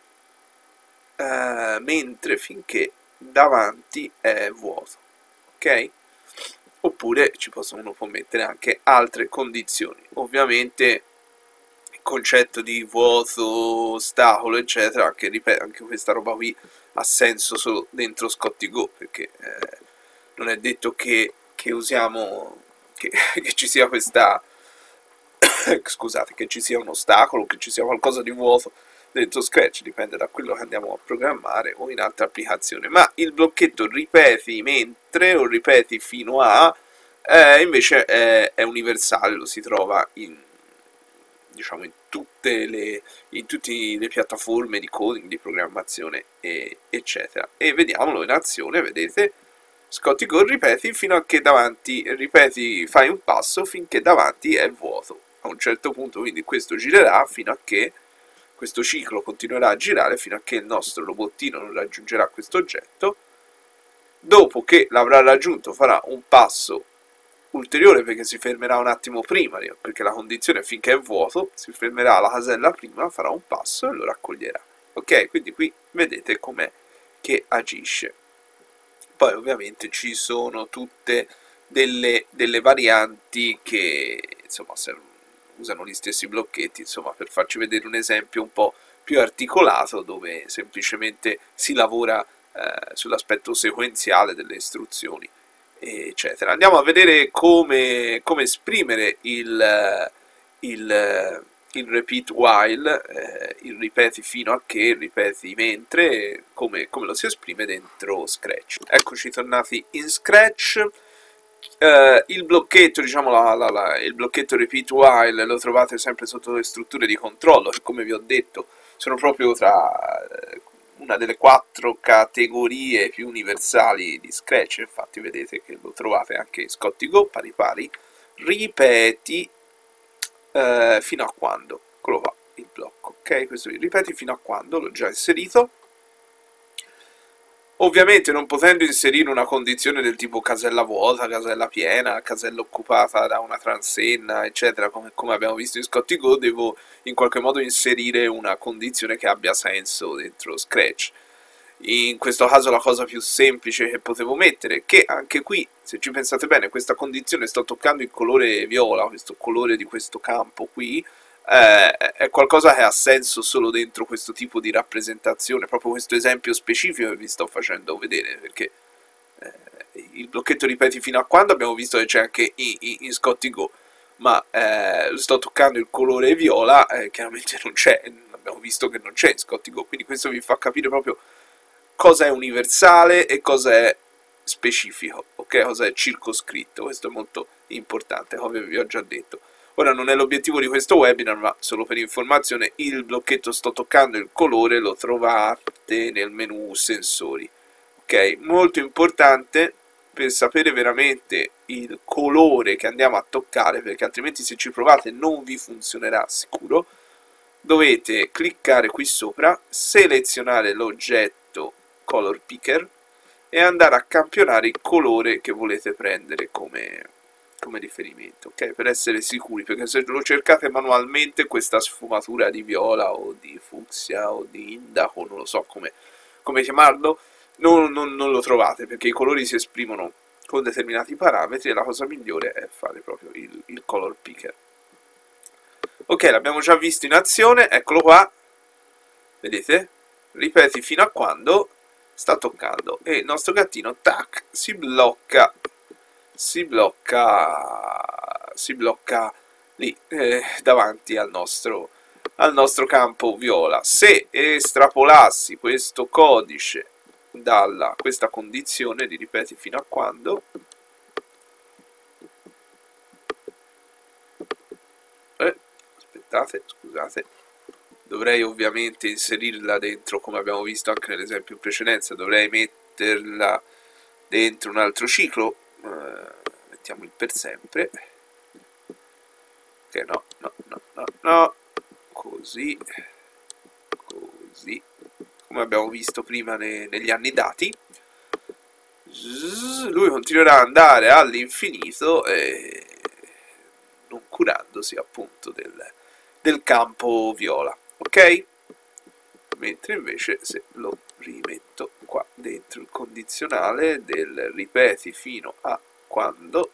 finché davanti è vuoto, ok? Oppure uno può mettere anche altre condizioni. Ovviamente il concetto di vuoto, ostacolo, eccetera, anche questa roba qui ha senso solo dentro Scotty Go, perché non è detto che usiamo che ci sia questa scusate, che ci sia un ostacolo, che ci sia qualcosa di vuoto dentro Scratch, dipende da quello che andiamo a programmare o in altre applicazioni. Ma il blocchetto ripeti mentre o ripeti fino a invece è universale, lo si trova in, diciamo, in tutte le piattaforme di coding, di programmazione, eccetera. E vediamolo in azione, vedete? Scotty Go, ripeti fino a che davanti, ripeti, fai un passo finché davanti è vuoto. A un certo punto quindi questo girerà fino a che questo ciclo continuerà a girare fino a che il nostro robottino non raggiungerà questo oggetto. Dopo che l'avrà raggiunto farà un passo ulteriore, perché si fermerà un attimo prima, perché la condizione è finché è vuoto, si fermerà alla casella prima, farà un passo e lo raccoglierà. Ok, quindi qui vedete com'è che agisce. Poi ovviamente ci sono tutte delle varianti che insomma usano gli stessi blocchetti, insomma, per farci vedere un esempio un po' più articolato, dove semplicemente si lavora sull'aspetto sequenziale delle istruzioni, eccetera. Andiamo a vedere come esprimere il repeat while, il ripeti fino a che, il ripeti mentre, come lo si esprime dentro Scratch. Eccoci tornati in Scratch. Il blocchetto, diciamo il blocchetto repeat while lo trovate sempre sotto le strutture di controllo, che come vi ho detto sono proprio tra una delle 4 categorie più universali di Scratch. Infatti vedete che lo trovate anche in Scotty Go, pari pari. Ripeti fino a quando, eccolo qua il blocco, ok? Questo ripeti fino a quando, l'ho già inserito. Ovviamente non potendo inserire una condizione del tipo casella vuota, casella piena, casella occupata da una transenna, eccetera, come abbiamo visto in Scotty Go, devo in qualche modo inserire una condizione che abbia senso dentro Scratch. In questo caso la cosa più semplice che potevo mettere, che anche qui, se ci pensate bene, questa condizione, sto toccando il colore viola, questo colore di questo campo qui, è qualcosa che ha senso solo dentro questo tipo di rappresentazione, proprio questo esempio specifico che vi sto facendo vedere, perché il blocchetto ripeti fino a quando abbiamo visto che c'è anche in Scotty Go, ma sto toccando il colore viola, chiaramente non c'è, abbiamo visto che non c'è in Scotty Go, quindi questo vi fa capire proprio cosa è universale e cosa è specifico, ok? Cosa è circoscritto, questo è molto importante, come vi ho già detto. Ora non è l'obiettivo di questo webinar, ma solo per informazione, il blocchetto sto toccando il colore lo trovate nel menu sensori, ok? Molto importante per sapere veramente il colore che andiamo a toccare, perché altrimenti se ci provate non vi funzionerà sicuro. Dovete cliccare qui sopra, selezionare l'oggetto Color Picker e andare a campionare il colore che volete prendere come riferimento, ok? Per essere sicuri, perché se lo cercate manualmente questa sfumatura di viola o di fucsia o di indaco, non lo so come chiamarlo, non lo trovate, perché i colori si esprimono con determinati parametri e la cosa migliore è fare proprio il color picker. Ok, l'abbiamo già visto in azione, eccolo qua, vedete? Ripeti fino a quando sta toccando e il nostro gattino, tac, si blocca si blocca lì davanti al nostro campo viola. Se estrapolassi questo codice dalla questa condizione di ripeti fino a quando, aspettate, scusate, dovrei ovviamente inserirla dentro, come abbiamo visto anche nell'esempio in precedenza, dovrei metterla dentro un altro ciclo, mettiamo il per sempre, ok, no, così, come abbiamo visto prima negli anni dati. Lui continuerà ad andare all'infinito non curandosi appunto del campo viola, ok? Mentre invece se lo rimetto qua dentro il condizionale del ripeti fino a quando,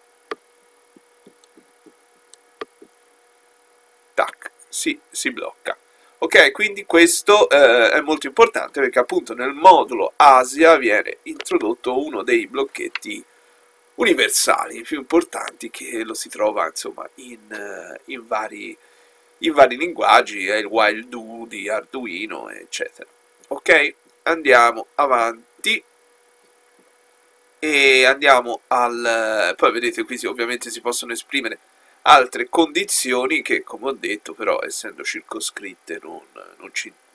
tac, si blocca. Ok, quindi questo è molto importante perché appunto nel modulo Asia viene introdotto uno dei blocchetti universali più importanti, che lo si trova insomma in vari linguaggi, è il while do di Arduino, eccetera. Ok, andiamo avanti e andiamo poi vedete qui ovviamente si possono esprimere altre condizioni che, come ho detto, però essendo circoscritte non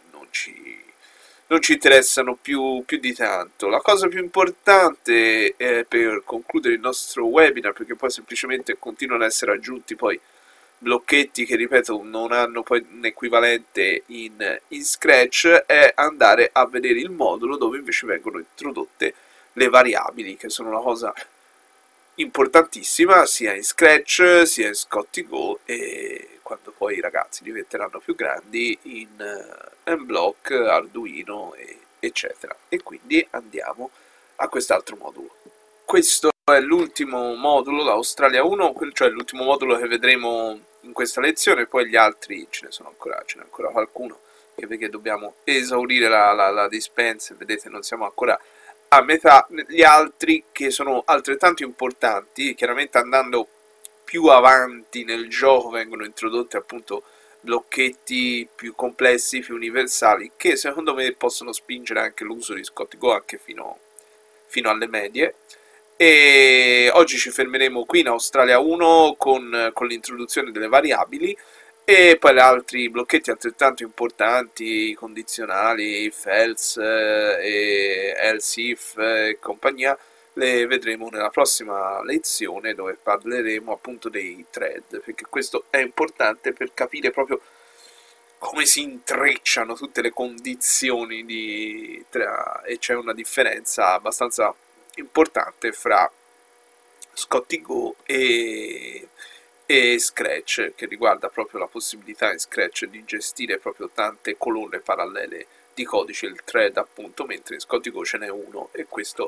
ci interessano più di tanto. La cosa più importante per concludere il nostro webinar, perché poi semplicemente continuano ad essere aggiunti poi blocchetti che, ripeto, non hanno poi un equivalente in Scratch, è andare a vedere il modulo dove invece vengono introdotte le variabili, che sono una cosa importantissima sia in Scratch sia in Scotty Go, e quando poi i ragazzi diventeranno più grandi in Mblock, Arduino eccetera. E quindi andiamo a quest'altro modulo. Questo è l'ultimo modulo, l'Australia 1, cioè l'ultimo modulo che vedremo in questa lezione, poi gli altri ce n'è ancora qualcuno, perché dobbiamo esaurire la dispensa, vedete non siamo ancora a metà. Gli altri, che sono altrettanto importanti, chiaramente andando più avanti nel gioco vengono introdotti appunto blocchetti più complessi, più universali, che secondo me possono spingere anche l'uso di Scotty Go anche fino alle medie. E oggi ci fermeremo qui in Australia 1 con l'introduzione delle variabili, e poi gli altri blocchetti altrettanto importanti, i condizionali, if else e else if e compagnia, le vedremo nella prossima lezione, dove parleremo appunto dei thread, perché questo è importante per capire proprio come si intrecciano tutte le condizioni e c'è una differenza abbastanza importante fra Scotty Go e Scratch, che riguarda proprio la possibilità in Scratch di gestire proprio tante colonne parallele di codice, il thread appunto, mentre in Scotty Go ce n'è uno, e questo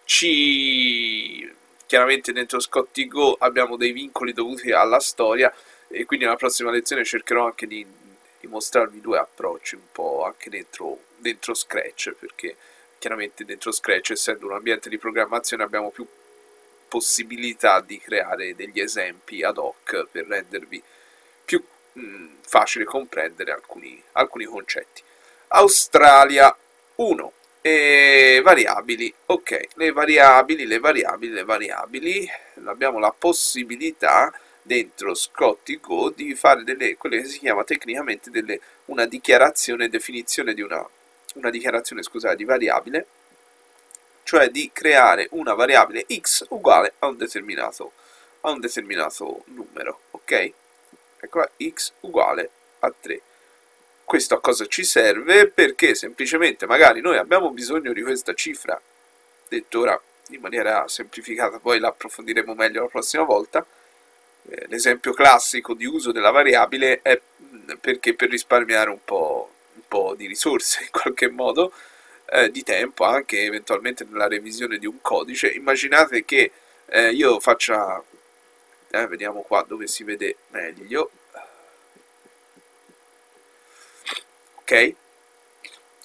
chiaramente dentro Scotty Go abbiamo dei vincoli dovuti alla storia, e quindi nella prossima lezione cercherò anche di mostrarvi due approcci un po' anche dentro Scratch, perché chiaramente dentro Scratch, essendo un ambiente di programmazione, abbiamo più possibilità di creare degli esempi ad hoc per rendervi più facile comprendere alcuni concetti. Australia 1. Variabili. Ok, le variabili, abbiamo la possibilità dentro Scotty Go di fare quelle che si chiama tecnicamente una dichiarazione, definizione di una dichiarazione, scusate, di variabile, cioè di creare una variabile x uguale a un determinato numero, ok? Eccola, x uguale a 3. Questo a cosa ci serve? Perché semplicemente magari noi abbiamo bisogno di questa cifra, detto ora in maniera semplificata, poi la approfondiremo meglio la prossima volta. L'esempio classico di uso della variabile è perché per risparmiare un po' di risorse in qualche modo, di tempo, anche eventualmente nella revisione di un codice. Immaginate che io faccia, vediamo qua dove si vede meglio, ok?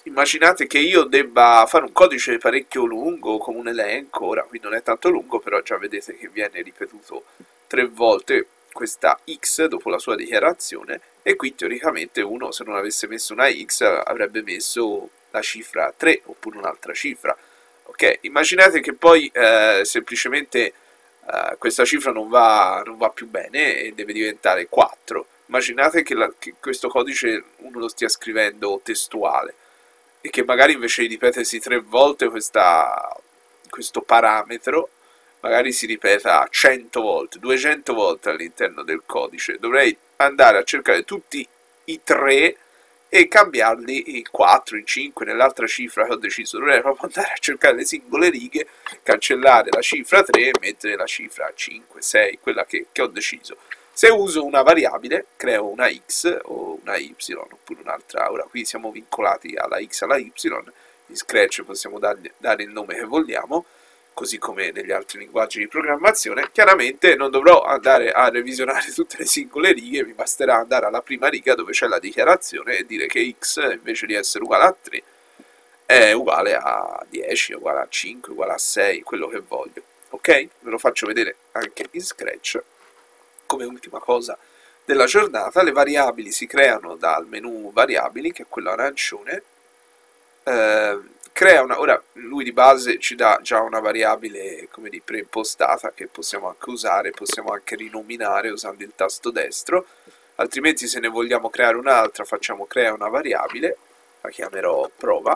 immaginate che io debba fare un codice parecchio lungo, come un elenco, ora qui non è tanto lungo, però già vedete che viene ripetuto 3 volte questa x dopo la sua dichiarazione, e qui teoricamente uno, se non avesse messo una x, avrebbe messo la cifra 3 oppure un'altra cifra. Ok, immaginate che poi semplicemente questa cifra non va più bene e deve diventare 4. Immaginate che questo codice uno lo stia scrivendo testuale e che magari invece di ripetersi 3 volte questo parametro magari si ripeta 100 volte, 200 volte all'interno del codice. Dovrei andare a cercare tutti i 3 e cambiarli in 4, in 5, nell'altra cifra che ho deciso. Dovrei proprio andare a cercare le singole righe, cancellare la cifra 3 e mettere la cifra 5, 6, quella che ho deciso. Se uso una variabile, creo una x o una y oppure un'altra, ora qui siamo vincolati alla x e alla y, in Scratch possiamo dare il nome che vogliamo, così come negli altri linguaggi di programmazione. Chiaramente non dovrò andare a revisionare tutte le singole righe, mi basterà andare alla prima riga dove c'è la dichiarazione e dire che x invece di essere uguale a 3 è uguale a 10, uguale a 5, uguale a 6, quello che voglio. Ok? Ve lo faccio vedere anche in Scratch. Come ultima cosa della giornata, le variabili si creano dal menu variabili, che è quello arancione. Ora lui di base ci dà già una variabile come di preimpostata che possiamo anche usare, possiamo anche rinominare usando il tasto destro, altrimenti se ne vogliamo creare un'altra facciamo crea una variabile, la chiamerò prova,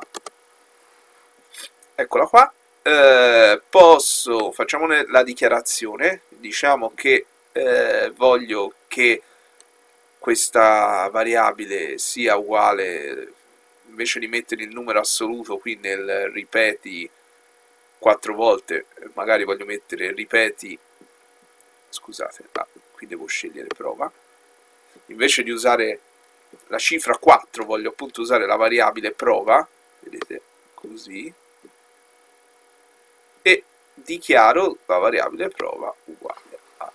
eccola qua. Facciamo la dichiarazione, diciamo che voglio che questa variabile sia uguale, invece di mettere il numero assoluto qui nel ripeti 4 volte, magari voglio mettere ripeti, scusate, qui devo scegliere prova, invece di usare la cifra 4 voglio appunto usare la variabile prova, vedete, così, e dichiaro la variabile prova uguale a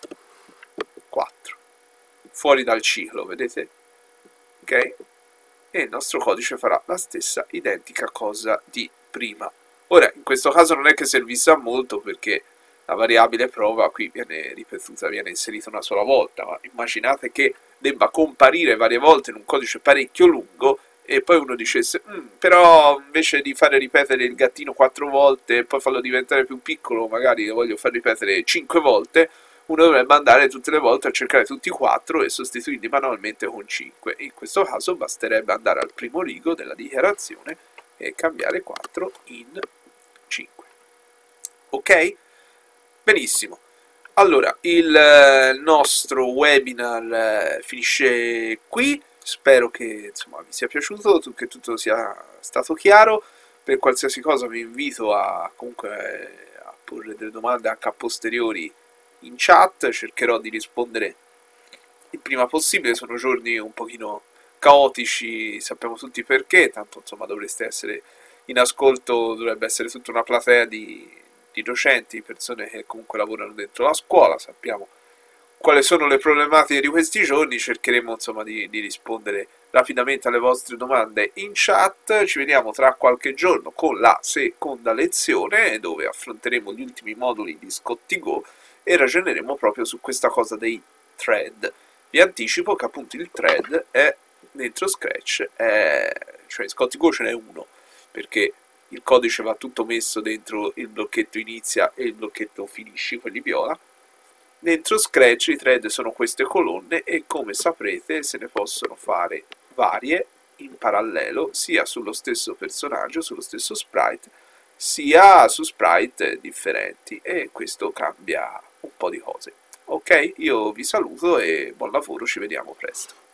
4, fuori dal ciclo, vedete? Ok? E il nostro codice farà la stessa identica cosa di prima. Ora, in questo caso non è che servisse a molto perché la variabile prova qui viene ripetuta, viene inserita una sola volta, ma immaginate che debba comparire varie volte in un codice parecchio lungo e poi uno dicesse però invece di fare ripetere il gattino 4 volte e poi farlo diventare più piccolo, magari lo voglio far ripetere 5 volte, uno dovrebbe andare tutte le volte a cercare tutti i 4 e sostituirli manualmente con 5. In questo caso basterebbe andare al primo rigo della dichiarazione e cambiare 4 in 5. Ok? Benissimo. Allora, il nostro webinar finisce qui. Spero che insomma, vi sia piaciuto, che tutto sia stato chiaro. Per qualsiasi cosa vi invito comunque a porre delle domande anche a posteriori in chat, cercherò di rispondere il prima possibile. Sono giorni un pochino caotici, sappiamo tutti perché, tanto insomma dovreste essere in ascolto, dovrebbe essere tutta una platea di docenti, persone che comunque lavorano dentro la scuola, sappiamo quali sono le problematiche di questi giorni, cercheremo insomma di rispondere rapidamente alle vostre domande in chat. Ci vediamo tra qualche giorno con la seconda lezione dove affronteremo gli ultimi moduli di Scott2Go e ragioneremo proprio su questa cosa dei thread. Vi anticipo che appunto il thread è dentro Scratch, cioè in Scott2Go ce n'è uno, perché il codice va tutto messo dentro il blocchetto inizia e il blocchetto finisci, quelli viola. Dentro Scratch i thread sono queste colonne e come saprete se ne possono fare varie in parallelo sia sullo stesso personaggio, sullo stesso sprite, sia su sprite differenti, e questo cambia un po' di cose. Ok, io vi saluto e buon lavoro, ci vediamo presto.